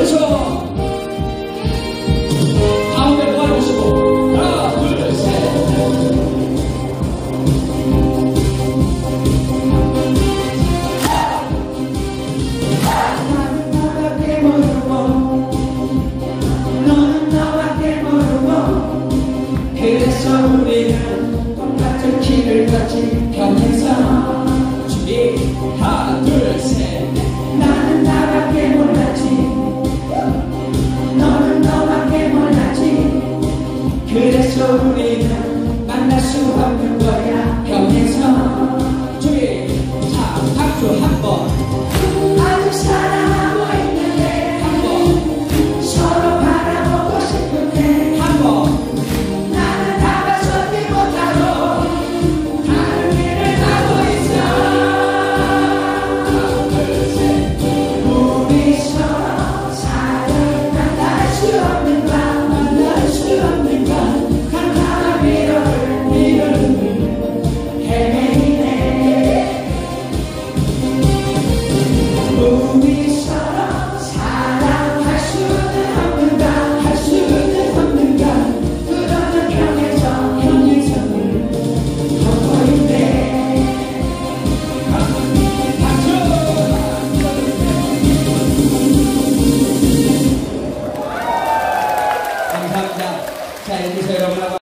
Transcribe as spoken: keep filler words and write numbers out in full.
그래서 가운데 모아주시고 하나 둘셋 그래서 우리는 똑같은 길을 걷지 평행선 준비 하나 둘셋 나는 나밖에 몰랐지 너는 너밖에 몰랐지 그래서 우리는 만날 수 없는 거야 평행선 준비 자 박수 한번 아직 사랑하고 있는데 한번 서로 바라보고 싶은데 한번 나는 다가서지 못하고 다른 길을 가고 있어 우리 서로 사랑 만날 수 없는가 만날 수 없는가 캄캄한 미로를 미로를 헤매이네 우리 서로 사랑할 수는 없는가 할 수는 없는가 그러는 평행선 평행선을 걷고 있네 박수 감사합니다. 자 여기서 여러분